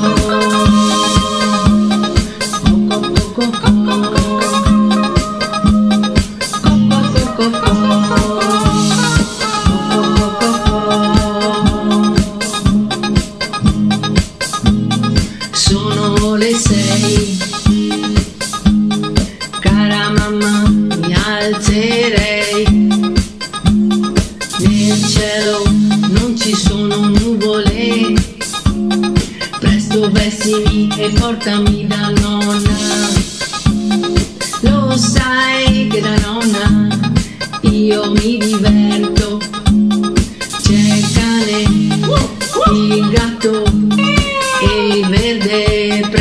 Sono le 6, cara mamma, mi alzerei. Nel cielo non ci sono nuvole, presto vestimi e portami da nonna. Lo sai che da nonna io mi diverto, c'è il cane, il gatto e il verde